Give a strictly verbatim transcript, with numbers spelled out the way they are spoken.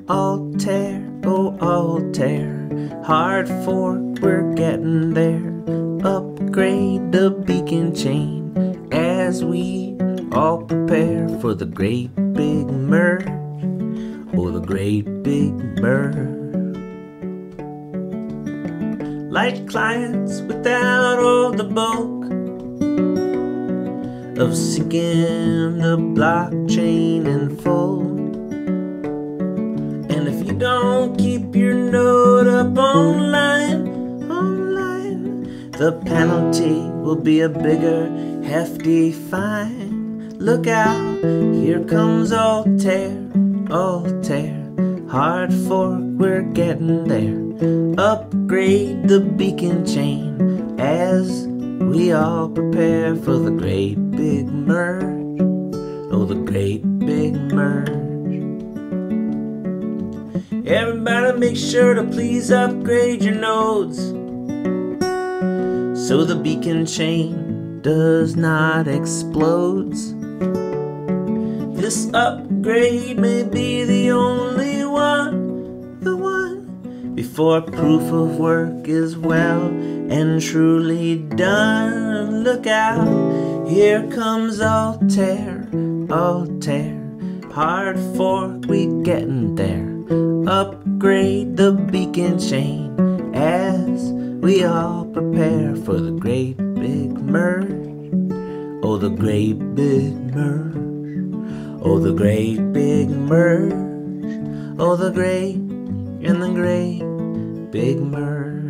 Altair, oh Altair, hard fork, we're getting there. Upgrade the beacon chain as we all prepare for the great big merge. Oh, the great big merge. Light clients without all the bulk of syncing the blockchain in full. And if you don't keep your node up online, online, the penalty will be a bigger, hefty fine. Look out, here comes Altair, Altair, hard fork, we're getting there. Upgrade the beacon chain as we all prepare for the great big merge. Oh, the great big merge. Everybody make sure to please upgrade your nodes so the beacon chain does not explode. This upgrade may be the only one, the one, before proof of work is well and truly done. Look out, here comes Altair, Altair, hard fork, we getting there. Upgrade the beacon chain as we all prepare for the great big merge. Oh, the great big merge. Oh, the great big merge. Oh, the great and the great big merge.